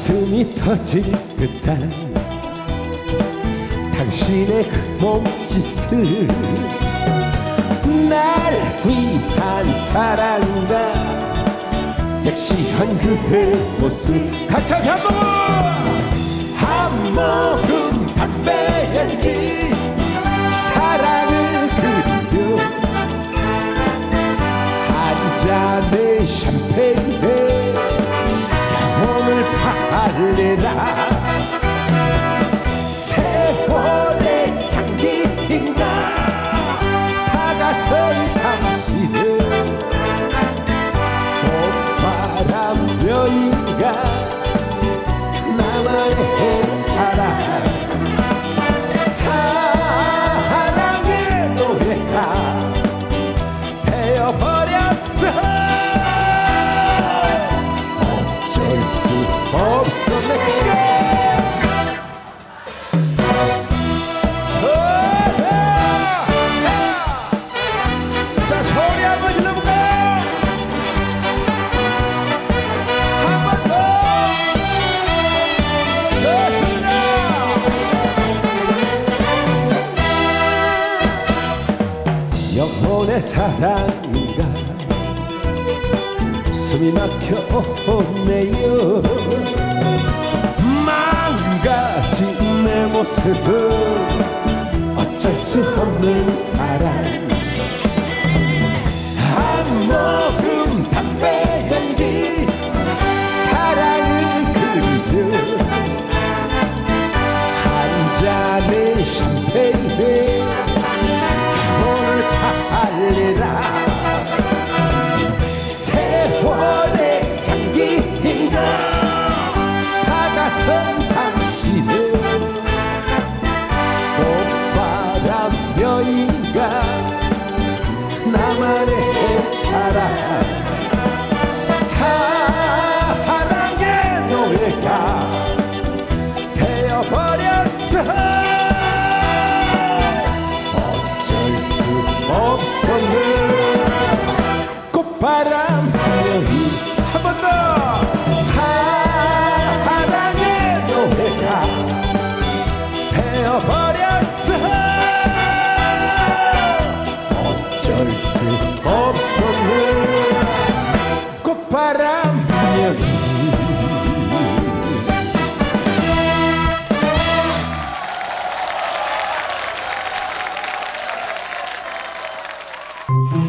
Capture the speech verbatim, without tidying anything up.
가슴이 터질 듯한 당신의 그 몸짓을 날 위한 사랑과 섹시한 그대 모습 같이 하자. 한 모금 한 모금 담배 연기 사랑을 그리며 한 잔의 샴페인에 영혼을 팔래라. 세월의 향기인가 다가선 당신은 봄바람 여인가 나만의 사랑 사랑의 노래가 되어버렸어. 어쩔 수 없어 내게. 영혼의 사랑인가 숨이 막혀오네요. 망가진 내 모습은 어쩔 수 없는 사랑. 한 모금 담배 연기 사랑을 그리며 한 잔의 샴페인에 팔리라. 세월의 향기인가 다가선 당신은 봄바람 여인가 나만의 사랑 사랑의 노래가 되어버렸어. 없었네. 꽃바람 여인 한 번 더. 사랑의 노래가 되어버렸어. 어쩔 수 없었네. 꽃바람 여인. Mm-hmm.